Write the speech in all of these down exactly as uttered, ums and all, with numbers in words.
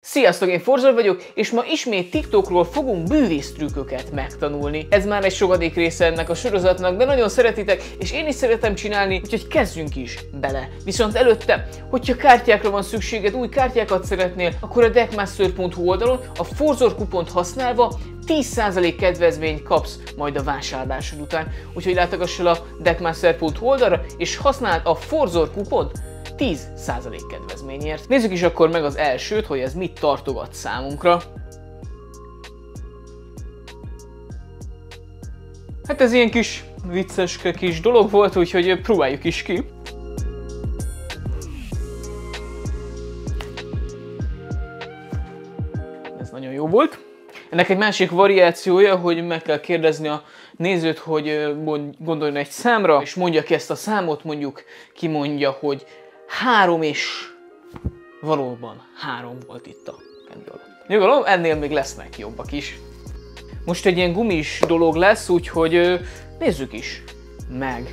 Sziasztok, én Forzor vagyok, és ma ismét TikTokról fogunk bűvésztrükköket megtanulni. Ez már egy sokadik része ennek a sorozatnak, de nagyon szeretitek, és én is szeretem csinálni, úgyhogy kezdjünk is bele. Viszont előtte, hogyha kártyákra van szükséged, új kártyákat szeretnél, akkor a deckmaster pont hu oldalon a Forzor kupont használva tíz százalék kedvezményt kapsz majd a vásárlásod után. Úgyhogy látogass el a deckmaster pont hu oldalra, és használd a Forzor kupont tíz százalék kedvezményért. Nézzük is akkor meg az elsőt, hogy ez mit tartogat számunkra. Hát ez ilyen kis vicceske kis dolog volt, úgyhogy próbáljuk is ki. Ez nagyon jó volt. Ennek egy másik variációja, hogy meg kell kérdezni a nézőt, hogy gondoljon egy számra, és mondja ki ezt a számot, mondjuk kimondja, hogy három, és valóban három volt itt a kendő alatt. Nyugalom, ennél még lesznek jobbak is. Most egy ilyen gumis dolog lesz, úgyhogy nézzük is meg.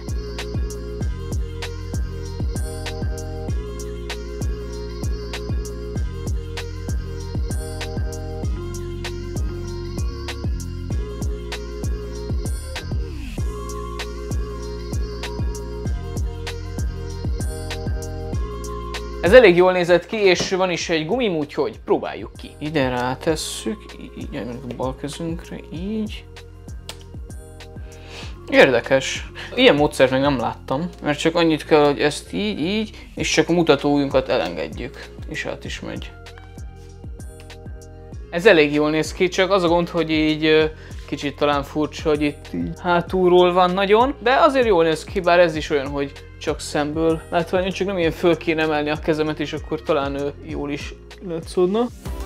Ez elég jól nézett ki, és van is egy gumim, úgyhogy próbáljuk ki. Ide rátesszük, így, a bal kezünkre, így. Érdekes. Ilyen módszert még nem láttam, mert csak annyit kell, hogy ezt így, így, és csak a mutatóujjunkat elengedjük, és át is megy. Ez elég jól néz ki, csak az a gond, hogy így kicsit talán furcsa, hogy itt így hátulról van nagyon, de azért jól néz ki, bár ez is olyan, hogy csak szemből látványos, csak nem ilyen föl kéne emelni a kezemet, és akkor talán jól is látszódna.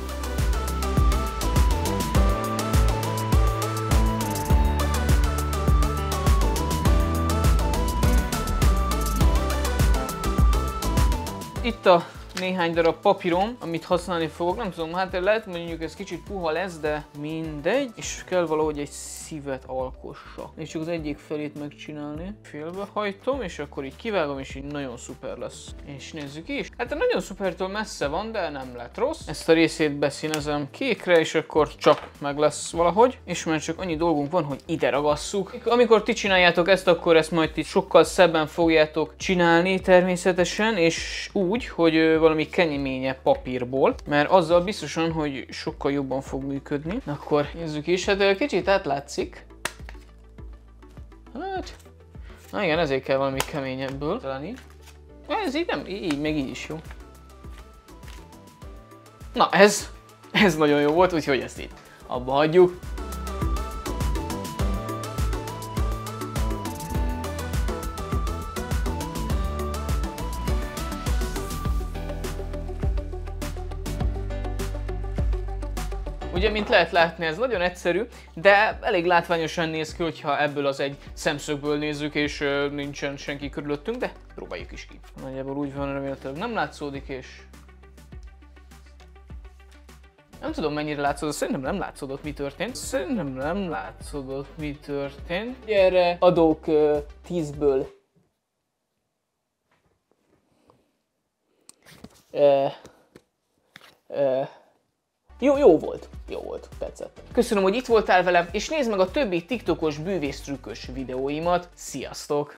Itt a néhány darab papírom, amit használni fogok. Nem tudom, hát lehet mondjuk ez kicsit puha lesz, de mindegy. És kell valahogy egy szívet alkossa. És csak az egyik felét megcsinálni. Félbehajtom, és akkor így kivágom, és így nagyon szuper lesz. És nézzük is. Hát nagyon szupertől messze van, de nem lett rossz. Ezt a részét beszínezem kékre, és akkor csak meg lesz valahogy. És már csak annyi dolgunk van, hogy ide ragasszuk. Amikor ti csináljátok ezt, akkor ezt majd ti sokkal szebben fogjátok csinálni természetesen, és úgy, hogy valami keményebb papírból, mert azzal biztosan, hogy sokkal jobban fog működni. Akkor nézzük is, hát kicsit átlátszik. Hát, na igen, ezért kell valami keményebből. Talán így. Ez így nem, így, meg így is jó. Na ez, ez nagyon jó volt, úgyhogy ezt itt abba hagyjuk. Ugye, mint lehet látni, ez nagyon egyszerű, de elég látványosan néz ki, hogyha ebből az egy szemszögből nézzük, és nincsen senki körülöttünk, de próbáljuk is ki. Nagyjából úgy van, remélhetőleg nem látszódik, és... Nem tudom, mennyire látszódott, szerintem nem látszódott, mi történt. Szerintem nem látszódott, mi történt. Erre adok tízből. Uh, uh. Jó, jó volt, jó volt, tetszett. Köszönöm, hogy itt voltál velem, és nézd meg a többi TikTokos bűvésztrükkös videóimat. Sziasztok!